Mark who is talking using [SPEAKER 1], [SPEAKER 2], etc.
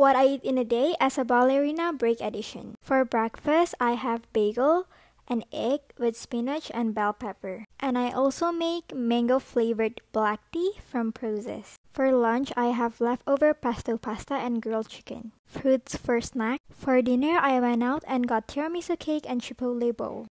[SPEAKER 1] What I eat in a day as a ballerina break edition. For breakfast, I have bagel, an egg with spinach and bell pepper. And I also make mango flavored black tea from Prozis. For lunch, I have leftover pesto pasta and grilled chicken. Fruits for snack. For dinner, I went out and got tiramisu cake and chipotle bowl.